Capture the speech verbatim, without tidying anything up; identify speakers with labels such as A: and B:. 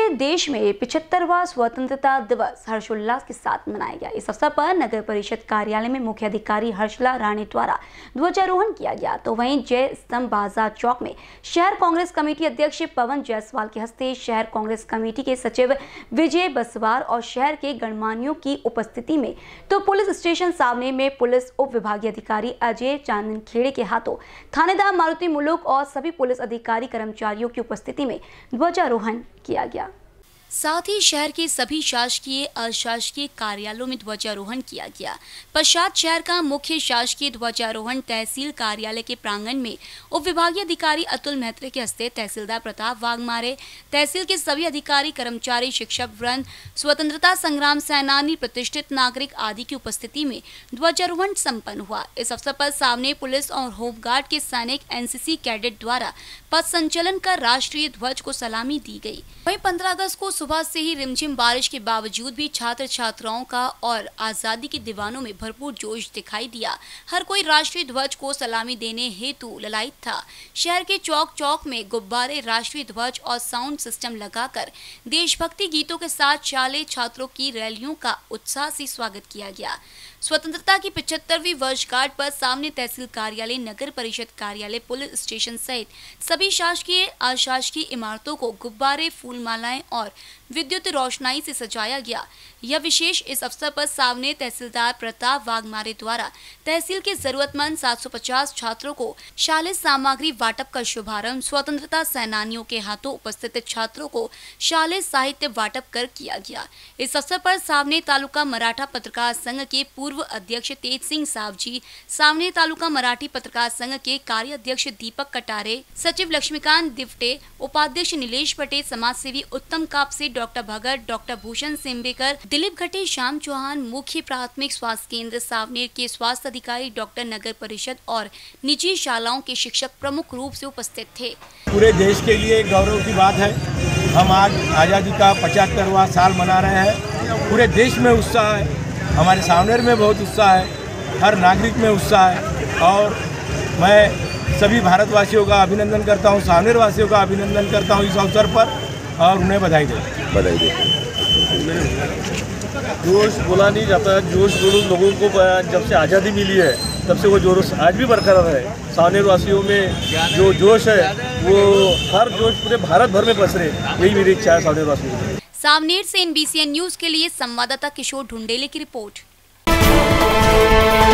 A: पूरे देश में पिछहत्तरवां स्वतंत्रता दिवस हर्षोल्लास के साथ मनाया गया। इस अवसर पर नगर परिषद कार्यालय में मुख्य अधिकारी हर्षला रानी द्वारा ध्वजारोहण किया गया, तो वहीं जय स्तंभ बाजार चौक में शहर कांग्रेस कमेटी अध्यक्ष पवन जायसवाल के हस्ते शहर कांग्रेस कमेटी के सचिव विजय बसवार और शहर के गणमान्यों की उपस्थिति में तो पुलिस स्टेशन सामने में पुलिस उप विभागीय अधिकारी अजय चांदनखेड़े के हाथों थानेदार मारुति मुलुक और सभी पुलिस अधिकारी कर्मचारियों की उपस्थिति में ध्वजारोहण किया गया। साथ ही शहर के सभी शासकीय अशासकीय कार्यालयों में ध्वजारोहण किया गया। पश्चात शहर का मुख्य शासकीय ध्वजारोहण तहसील कार्यालय के प्रांगण में उप विभागीय अधिकारी अतुल महत्रे के हस्ते तहसीलदार प्रताप वाघमारे, तहसील के सभी अधिकारी कर्मचारी, शिक्षक वृंद, स्वतंत्रता संग्राम सेनानी, प्रतिष्ठित नागरिक आदि की उपस्थिति में ध्वजारोहण संपन्न हुआ। इस अवसर पर सामने पुलिस और होमगार्ड के सैनिक एनसीसी कैडेट द्वारा पथ संचलन कर राष्ट्रीय ध्वज को सलामी दी गई। वहीं पंद्रह अगस्त को सुबह से ही रिमझिम बारिश के बावजूद भी छात्र छात्राओं का और आजादी के दीवानों में भरपूर जोश दिखाई दिया। हर कोई राष्ट्रीय ध्वज को सलामी देने हेतु ललायत था। शहर के चौक चौक में गुब्बारे, राष्ट्रीय ध्वज और साउंड सिस्टम लगाकर देशभक्ति गीतों के साथ शालेय छात्रों की रैलियों का उत्साह से स्वागत किया गया। स्वतंत्रता की पिछहत्तरवीं वर्षगांठ पर सामने तहसील कार्यालय, नगर परिषद कार्यालय, पुलिस स्टेशन सहित सभी शासकीय अशासकीय इमारतों को गुब्बारे, फूलमालाएं और विद्युत रोशनाई से सजाया गया। यह विशेष इस अवसर पर सामने तहसीलदार प्रताप वाघमारे द्वारा तहसील के जरूरतमंद सात सौ पचास छात्रों को शालेय सामग्री वाटप का शुभारंभ स्वतंत्रता सेनानियों के हाथों उपस्थित छात्रों को शालेय साहित्य वाटप कर किया गया। इस अवसर पर सामने तालुका मराठा पत्रकार संघ के पूर्व अध्यक्ष तेज सिंह सावजी, सामने तालुका मराठी पत्रकार संघ के कार्य अध्यक्ष दीपक कटारे, सचिव लक्ष्मीकांत दिवटे, उपाध्यक्ष नीलेश पटेल, समाज सेवी उत्तम कापसे, डॉक्टर भगत, डॉक्टर भूषण सिंबेकर, दिलीप घटे, श्याम चौहान, मुख्य प्राथमिक स्वास्थ्य केंद्र सावनेर के स्वास्थ्य अधिकारी, डॉक्टर नगर परिषद और निजी शालाओं के शिक्षक प्रमुख रूप से उपस्थित थे।
B: पूरे देश के लिए गौरव की बात है। हम आज आज़ादी का पचहत्तरवां साल मना रहे हैं। पूरे देश में उत्साह है, हमारे सावनेर में बहुत उत्साह है, हर नागरिक में उत्साह है और मैं सभी भारतवासियों का अभिनंदन करता हूँ, सावनेर वासियों का अभिनंदन करता हूँ इस अवसर पर और उन्हें बधाई देता हूँ।
C: बधाई देता
D: जोश बोला नहीं जाता, जोश जुलूस लोगों को जब से आज़ादी मिली है तब से वो जोश आज भी बरकरार है। सावनेर वासियों में जो जोश है वो हर जोश पूरे भारत भर में पसरे, यही मेरी इच्छा है सावनेर वासियों की।
A: सावनेर से एनबीसीएन न्यूज के लिए संवाददाता किशोर ढुंडेले की रिपोर्ट।